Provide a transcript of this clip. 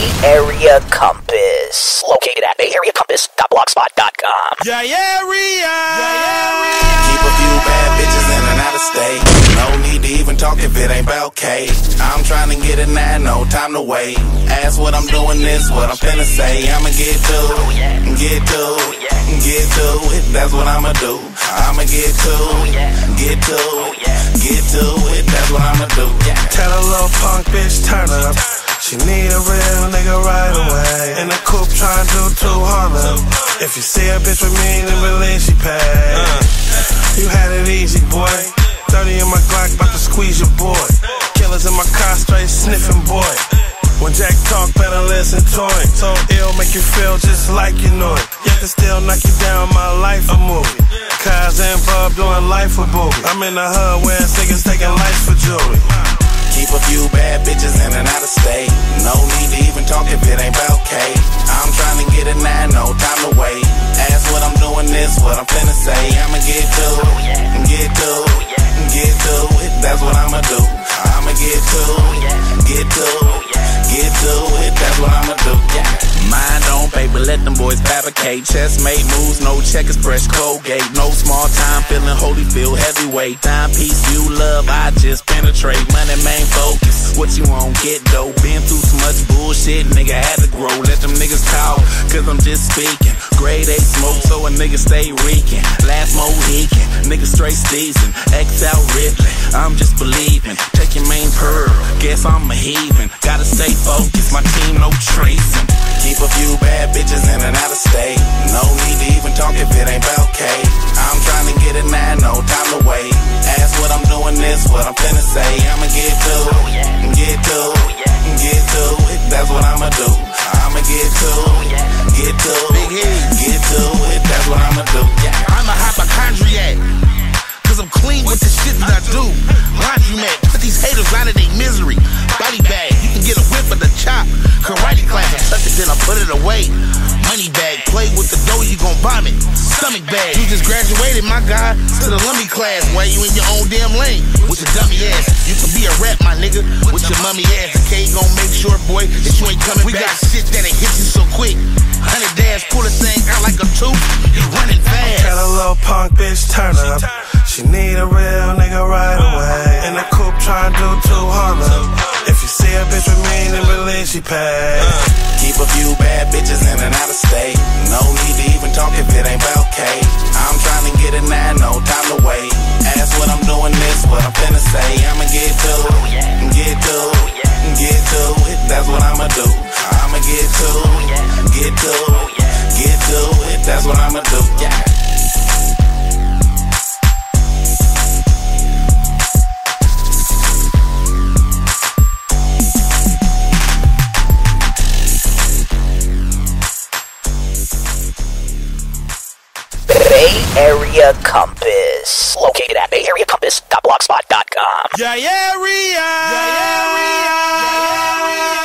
Bay Area Compass. Located at bayareacompass.blogspot.com. Yeah, area. Keep a few bad bitches in and out of state. No need to even talk if it ain't about K. I'm trying to get it now, no time to wait. Ask what I'm doing, this what I'm finna say. I'ma get to it, that's what I'ma do. I'ma get to it, that's what I'ma do. Tell a little punk bitch turn up. She need a real nigga right away. In the coupe trying to do too hard. If you see a bitch with me, then believe she paid. You had it easy, boy. 30 in my Glock, bout to squeeze your boy. Killers in my car, straight sniffing, boy. When Jack talk, better listen to it. So ill, make you feel just like you know it. Yet to still knock you down, my life a movie. Kaz and Bub doing life for booby. I'm in the hood where niggas taking life for jewelry. Keep a few bad bitches in and out of state. No need to even talk if it ain't about K. I'm trying to get it now, no time to wait. Ask what I'm doing, this what I'm finna say. I'ma get to it, that's what I'ma do. I'ma get to it, that's what I'ma do. Mind on paper, let them boys fabricate. Chest made moves, no checkers, fresh Colgate. No small time, feeling Holyfield heavyweight. Timepiece, you love, I just penetrate. Money main focus, what you won't get though. Been through so much bullshit, nigga had to grow. Let them niggas talk, cause I'm just speaking. Grade A smoke, so a nigga stay reeking. Last Mohican, nigga straight season. X out Ridley, I'm just believing. Take your main pearl, guess I'm a heathen. Gotta stay focused, my team no tracing. Keep a few bad bitches in and out of state. No need to even talk if it ain't about K. I'm trying to get it now, no time to wait. Ask what I'm doing, this what I'm finna say. I'ma get to it, that's what I'ma do. I'ma get to it, that's what I'ma do. I'm a hypochondriac, cause I'm clean with the shit that I do. Laundromat, put these haters out of their misery. Body bag, you can get a whip of the chop. Karate class, I suck it, then I put it away. Money bag, play with the dough, you gon' vomit. Stomach bag, you just graduated, my guy, to the lummy class. Why you in your own damn lane with your dummy ass? You can be a rap, my nigga, with your mummy ass. Okay, gon' make sure, boy, that you ain't coming back. We got shit that'll hit you so quick. 100 dash, pull the thing out like a tooth. You running fast. Tell a little punk bitch turn up. She need a real nigga right away. In the coupe trying to do too hard. If you see a bitch with me, then believe she paid. Keep a few bad bitches in and out of state. No need to even talk if it ain't about K. I'm trying to get it now, no time to wait. Ask what I'm doing, this what I'm finna say. I'ma get to it, that's what I'ma do. I'ma get to it, that's what I'ma do. Bay Area Compass. Located at bayareacompass.blogspot.com. Yeah, area.